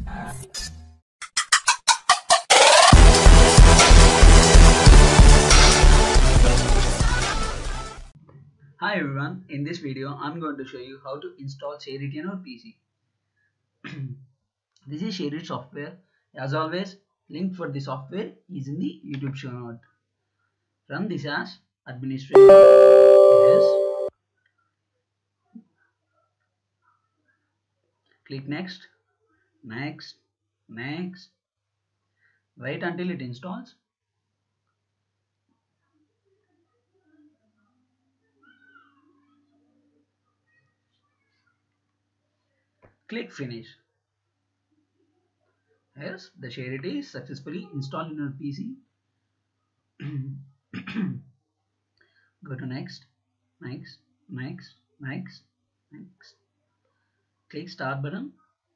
Hi everyone, in this video I'm going to show you how to install ShareIt on your PC. This is ShareIt software. As always, link for the software is in the YouTube show note. Run this as administrator. Yes. Click next, next, next. Wait until it installs. Click finish. Yes, the ShareIt is successfully installed in your PC. Go to next, next, next, next, next. Click start button.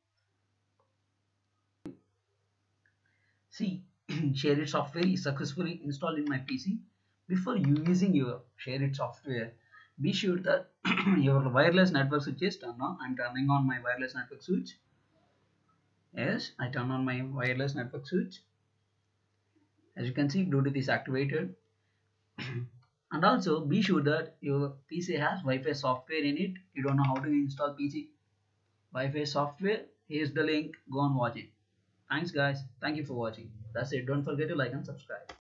See, ShareIt software is successfully installed in my PC. Before you using your ShareIt software, be sure that your wireless network switch is turned on. I'm turning on my wireless network switch. Yes, I turn on my wireless network switch. As you can see, Bluetooth is activated. And also be sure that your PC has Wi-Fi software in it. You don't know how to install PC Wi-Fi software. Here's the link. Go and watch it. Thanks guys. Thank you for watching. That's it. Don't forget to like and subscribe.